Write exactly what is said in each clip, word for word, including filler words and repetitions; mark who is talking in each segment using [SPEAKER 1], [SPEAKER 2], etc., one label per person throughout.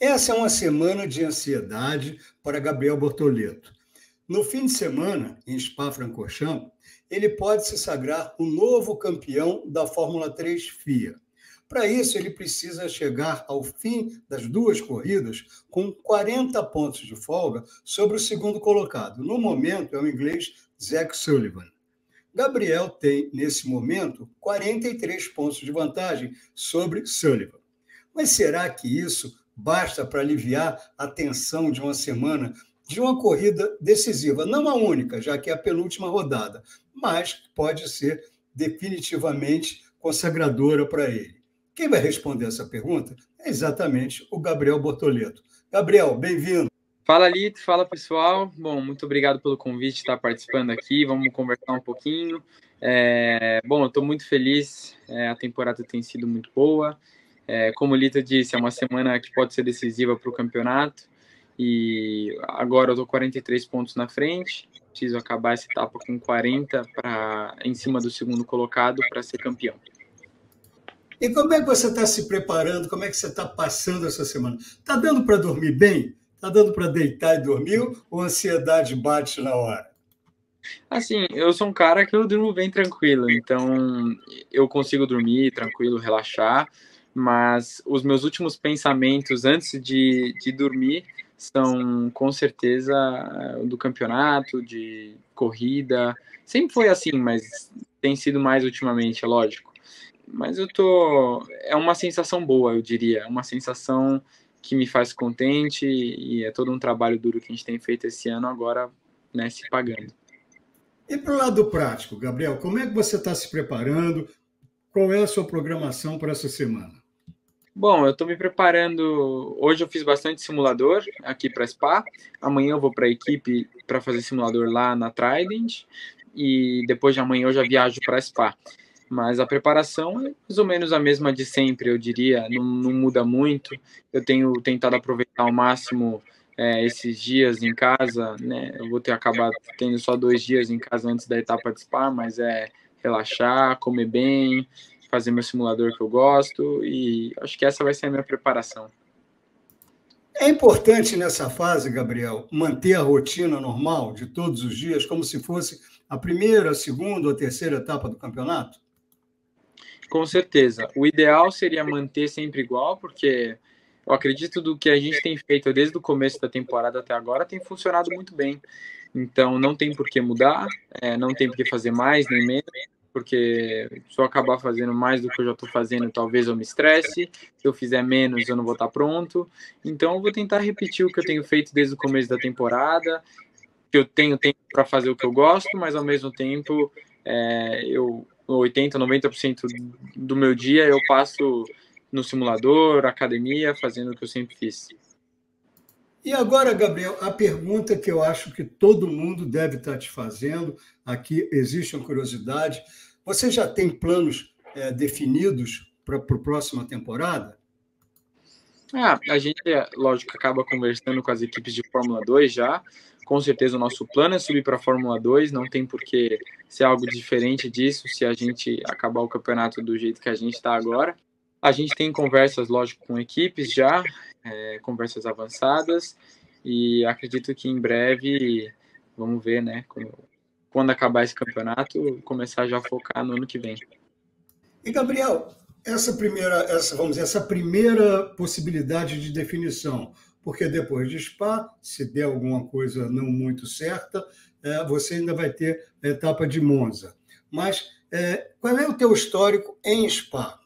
[SPEAKER 1] Essa é uma semana de ansiedade para Gabriel Bortoleto. No fim de semana, em Spa-Francorchamps, ele pode se sagrar o novo campeão da Fórmula três F I A. Para isso, ele precisa chegar ao fim das duas corridas com quarenta pontos de folga sobre o segundo colocado. No momento, é o inglês Zach Sullivan. Gabriel tem, nesse momento, quarenta e três pontos de vantagem sobre Sullivan. Mas será que isso basta para aliviar a tensão de uma semana de uma corrida decisiva? Não a única, já que é a penúltima rodada, mas pode ser definitivamente consagradora para ele. Quem vai responder essa pergunta é exatamente o Gabriel Bortoleto. Gabriel, bem-vindo.
[SPEAKER 2] Fala, Lito. Fala, pessoal. Bom, muito obrigado pelo convite de estar participando aqui. Vamos conversar um pouquinho. É, bom, eu estou muito feliz. É, a temporada tem sido muito boa. É, como o Lito disse, é uma semana que pode ser decisiva para o campeonato. E agora eu estou quarenta e três pontos na frente. Preciso acabar essa etapa com quarenta pra, em cima do segundo colocado para ser campeão.
[SPEAKER 1] E como é que você está se preparando? Como é que você está passando essa semana? Está dando para dormir bem? Está dando para deitar e dormir ou a ansiedade bate na hora?
[SPEAKER 2] Assim, eu sou um cara que eu durmo bem tranquilo, então eu consigo dormir tranquilo, relaxar, mas os meus últimos pensamentos antes de, de dormir são com certeza do campeonato, de corrida. Sempre foi assim, mas tem sido mais ultimamente, é lógico. Mas eu tô... É uma sensação boa, eu diria. É uma sensação que me faz contente e é todo um trabalho duro que a gente tem feito esse ano agora, né, se pagando.
[SPEAKER 1] E para o lado prático, Gabriel, como é que você está se preparando? Qual é a sua programação para essa semana?
[SPEAKER 2] Bom, eu estou me preparando. Hoje eu fiz bastante simulador aqui para Spa. Amanhã eu vou para a equipe para fazer simulador lá na Trident. E depois de amanhã eu já viajo para Spa. Mas a preparação é mais ou menos a mesma de sempre, eu diria. Não, não muda muito. Eu tenho tentado aproveitar ao máximo é, esses dias em casa, né? Eu vou ter acabado tendo só dois dias em casa antes da etapa de Spa, mas é relaxar, comer bem, fazer meu simulador que eu gosto, e acho que essa vai ser a minha preparação.
[SPEAKER 1] É importante nessa fase, Gabriel, manter a rotina normal de todos os dias, como se fosse a primeira, a segunda ou a terceira etapa do campeonato?
[SPEAKER 2] Com certeza. O ideal seria manter sempre igual, porque eu acredito do que a gente tem feito desde o começo da temporada até agora tem funcionado muito bem. Então, não tem por que mudar, é, não tem por que fazer mais nem menos, porque se eu acabar fazendo mais do que eu já estou fazendo, talvez eu me estresse. Se eu fizer menos, eu não vou estar pronto. Então, eu vou tentar repetir o que eu tenho feito desde o começo da temporada, que eu tenho tempo para fazer o que eu gosto, mas ao mesmo tempo, é, eu oitenta, noventa por cento do meu dia eu passo no simulador, academia, fazendo o que eu sempre fiz.
[SPEAKER 1] E agora, Gabriel, a pergunta que eu acho que todo mundo deve estar te fazendo, aqui existe uma curiosidade, você já tem planos é, definidos para a próxima temporada?
[SPEAKER 2] Ah, a gente, lógico, acaba conversando com as equipes de Fórmula dois já. Com certeza o nosso plano é subir para a Fórmula dois, não tem por que ser algo diferente disso se a gente acabar o campeonato do jeito que a gente está agora. A gente tem conversas, lógico, com equipes já, é, conversas avançadas, e acredito que em breve, vamos ver, né, quando, quando acabar esse campeonato, começar já a focar no ano que vem.
[SPEAKER 1] E, Gabriel, essa primeira, essa, vamos dizer, essa primeira possibilidade de definição, porque depois de Spa, se der alguma coisa não muito certa, é, você ainda vai ter a etapa de Monza. Mas é, qual é o teu histórico em Spa?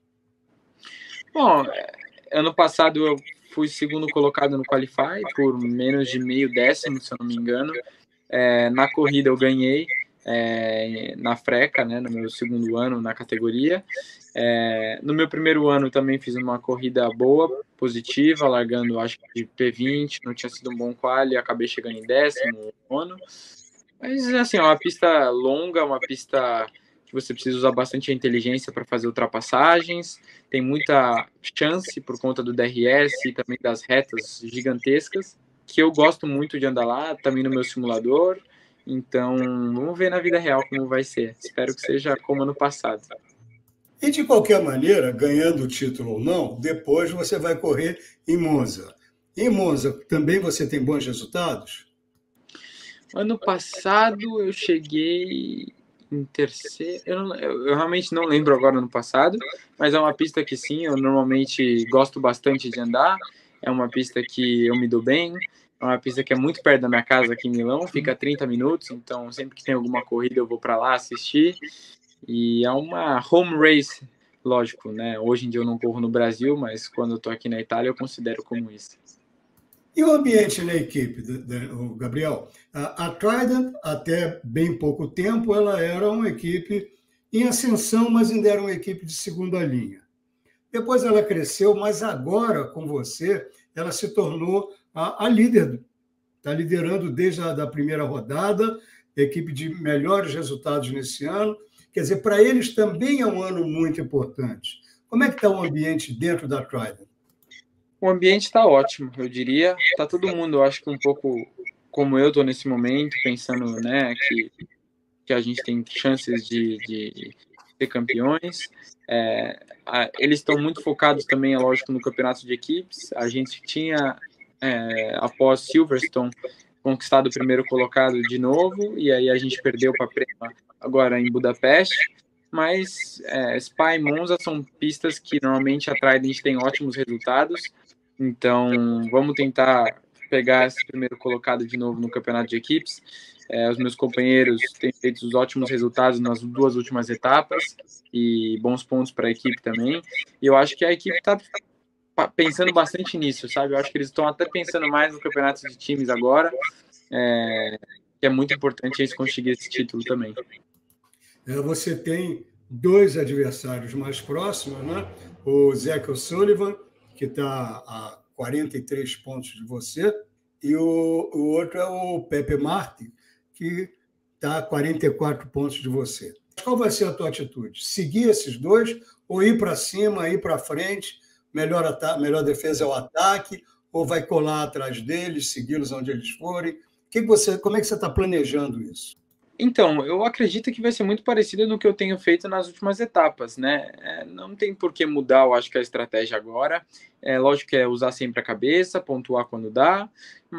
[SPEAKER 2] Bom, ano passado eu fui segundo colocado no Qualify por menos de meio décimo, se eu não me engano. É, na corrida eu ganhei é, na freca, né, no meu segundo ano na categoria. É, no meu primeiro ano também fiz uma corrida boa, positiva, largando acho que de P vinte, não tinha sido um bom quali, acabei chegando em décimo ano. Mas assim, é uma pista longa, uma pista que você precisa usar bastante a inteligência para fazer ultrapassagens, tem muita chance por conta do D R S e também das retas gigantescas, que eu gosto muito de andar lá, também no meu simulador. Então, vamos ver na vida real como vai ser. Espero que seja como ano passado.
[SPEAKER 1] E, de qualquer maneira, ganhando o título ou não, depois você vai correr em Monza. Em Monza, também você tem bons resultados?
[SPEAKER 2] Ano passado eu cheguei em terceiro. Eu, não, eu, eu realmente não lembro agora no passado, mas é uma pista que sim, eu normalmente gosto bastante de andar. É uma pista que eu me dou bem. É uma pista que é muito perto da minha casa aqui em Milão, fica a trinta minutos, então sempre que tem alguma corrida eu vou para lá assistir. E é uma home race, lógico, né? Hoje em dia eu não corro no Brasil, mas quando eu tô aqui na Itália eu considero como isso.
[SPEAKER 1] E o ambiente na equipe, o Gabriel? A, a Trident, até bem pouco tempo, ela era uma equipe em ascensão, mas ainda era uma equipe de segunda linha. Depois ela cresceu, mas agora, com você, ela se tornou a, a líder. Está liderando desde a da primeira rodada, equipe de melhores resultados nesse ano. Quer dizer, para eles também é um ano muito importante. Como é que está o ambiente dentro da Trident?
[SPEAKER 2] O ambiente está ótimo, eu diria. Tá todo mundo, eu acho que um pouco como eu estou nesse momento, pensando, né, que, que a gente tem chances de, de ser campeões. É, a, eles estão muito focados também, é lógico, no campeonato de equipes. A gente tinha, é, após Silverstone, conquistado o primeiro colocado de novo, e aí a gente perdeu para Prema agora em Budapeste. Mas é, Spa e Monza são pistas que normalmente a Trident tem ótimos resultados. Então, vamos tentar pegar esse primeiro colocado de novo no campeonato de equipes. É, os meus companheiros têm feito os ótimos resultados nas duas últimas etapas e bons pontos para a equipe também. E eu acho que a equipe está pensando bastante nisso, sabe? Eu acho que eles estão até pensando mais no campeonato de times agora, é, que é muito importante eles conseguirem esse título também.
[SPEAKER 1] Você tem dois adversários mais próximos, né? O Zach O'Sullivan, que está a quarenta e três pontos de você, e o, o outro é o Pepe Martin, que está a quarenta e quatro pontos de você. Qual vai ser a tua atitude? Seguir esses dois ou ir para cima, ir para frente? Melhor, ata- melhor defesa é o ataque? Ou vai colar atrás deles, segui-los onde eles forem? Que que você, como é que você está planejando isso?
[SPEAKER 2] Então, eu acredito que vai ser muito parecido no que eu tenho feito nas últimas etapas, né? É, não tem por que mudar, eu acho que a estratégia agora. É lógico que é usar sempre a cabeça, pontuar quando dá,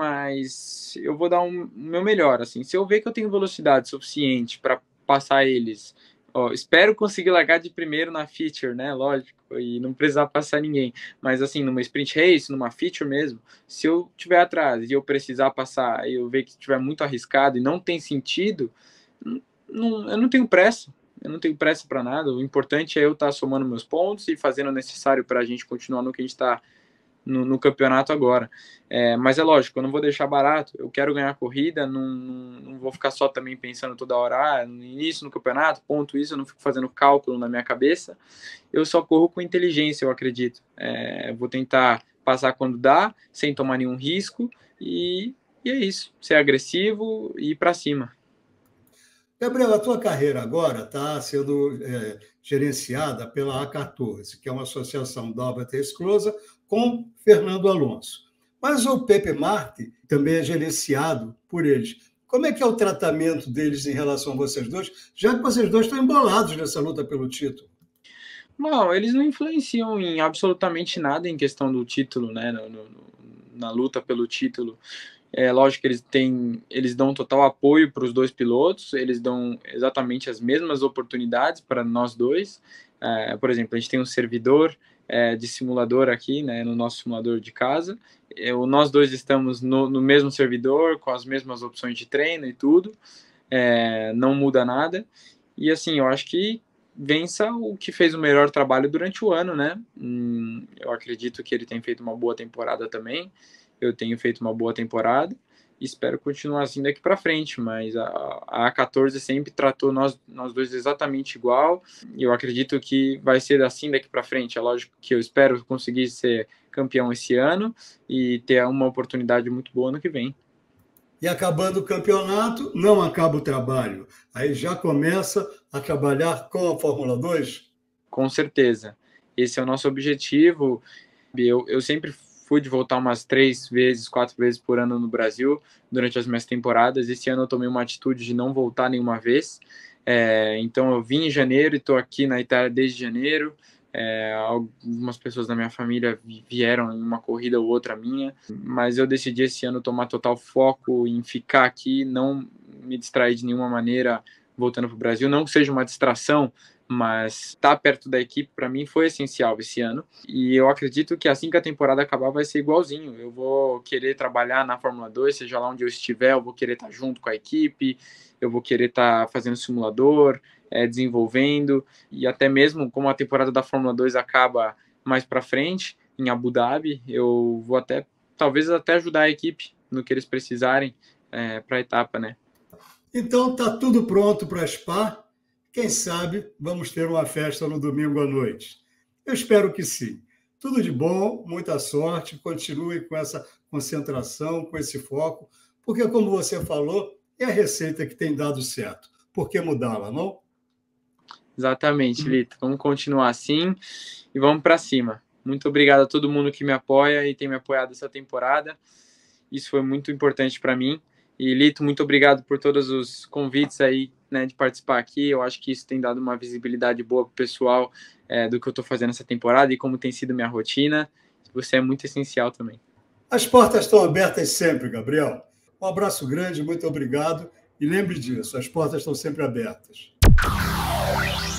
[SPEAKER 2] mas eu vou dar um, o meu melhor, assim. Se eu ver que eu tenho velocidade suficiente para passar eles, ó, espero conseguir largar de primeiro na feature, né? Lógico, e não precisar passar ninguém. Mas assim, numa sprint race, numa feature mesmo, se eu tiver atrás e eu precisar passar, e eu ver que estiver muito arriscado e não tem sentido, não, eu não tenho pressa, eu não tenho pressa para nada. O importante é eu estar tá somando meus pontos e fazendo o necessário para a gente continuar no que a gente está no, no campeonato agora. É, mas é lógico, eu não vou deixar barato. Eu quero ganhar a corrida, não, não, não vou ficar só também pensando toda hora, ah, no início no campeonato, ponto isso, eu não fico fazendo cálculo na minha cabeça. Eu só corro com inteligência, eu acredito. É, vou tentar passar quando dá, sem tomar nenhum risco, e, e é isso. Ser agressivo e ir para cima.
[SPEAKER 1] Gabriel, a tua carreira agora está sendo é, gerenciada pela A quatorze, que é uma associação da Albert Esclosa com Fernando Alonso. Mas o Pepe Marti também é gerenciado por eles. Como é que é o tratamento deles em relação a vocês dois, já que vocês dois estão embolados nessa luta pelo título?
[SPEAKER 2] Não, eles não influenciam em absolutamente nada em questão do título, né? No, no, na luta pelo título. É lógico que eles têm, eles dão total apoio para os dois pilotos, eles dão exatamente as mesmas oportunidades para nós dois. É, por exemplo, a gente tem um servidor é, de simulador aqui, né, no nosso simulador de casa. Eu, nós dois estamos no, no mesmo servidor, com as mesmas opções de treino e tudo. É, não muda nada. E assim, eu acho que vença o que fez o melhor trabalho durante o ano, né? Hum, eu acredito que ele tem feito uma boa temporada também. Eu tenho feito uma boa temporada e espero continuar assim daqui para frente, mas a, a A14 sempre tratou nós, nós dois exatamente igual e eu acredito que vai ser assim daqui para frente. É lógico que eu espero conseguir ser campeão esse ano e ter uma oportunidade muito boa no que vem.
[SPEAKER 1] E acabando o campeonato, não acaba o trabalho. Aí já começa a trabalhar com a Fórmula dois?
[SPEAKER 2] Com certeza. Esse é o nosso objetivo. Eu, eu sempre fui de voltar umas três vezes, quatro vezes por ano no Brasil durante as minhas temporadas. Esse ano eu tomei uma atitude de não voltar nenhuma vez. É, então eu vim em janeiro e estou aqui na Itália desde janeiro. É, algumas pessoas da minha família vieram em uma corrida ou outra minha, mas eu decidi esse ano tomar total foco em ficar aqui, não me distrair de nenhuma maneira voltando para o Brasil, não que seja uma distração, mas estar perto da equipe para mim foi essencial esse ano, e eu acredito que assim que a temporada acabar vai ser igualzinho. Eu vou querer trabalhar na Fórmula dois, seja lá onde eu estiver, eu vou querer estar junto com a equipe, eu vou querer estar fazendo simulador, é, desenvolvendo, e até mesmo como a temporada da Fórmula dois acaba mais para frente, em Abu Dhabi, eu vou até, talvez até ajudar a equipe no que eles precisarem é, para a etapa, né?
[SPEAKER 1] Então tá tudo pronto para Spa. Quem sabe vamos ter uma festa no domingo à noite. Eu espero que sim. Tudo de bom, muita sorte, continue com essa concentração, com esse foco, porque, como você falou, é a receita que tem dado certo. Por que mudá-la, não?
[SPEAKER 2] Exatamente, Lito. Vamos continuar assim e vamos para cima. Muito obrigado a todo mundo que me apoia e tem me apoiado essa temporada. Isso foi muito importante para mim. E, Lito, muito obrigado por todos os convites aí, né, de participar aqui. Eu acho que isso tem dado uma visibilidade boa para o pessoal é, do que eu estou fazendo essa temporada e como tem sido minha rotina. Você é muito essencial também.
[SPEAKER 1] As portas estão abertas sempre, Gabriel. Um abraço grande, muito obrigado. E lembre disso, as portas estão sempre abertas.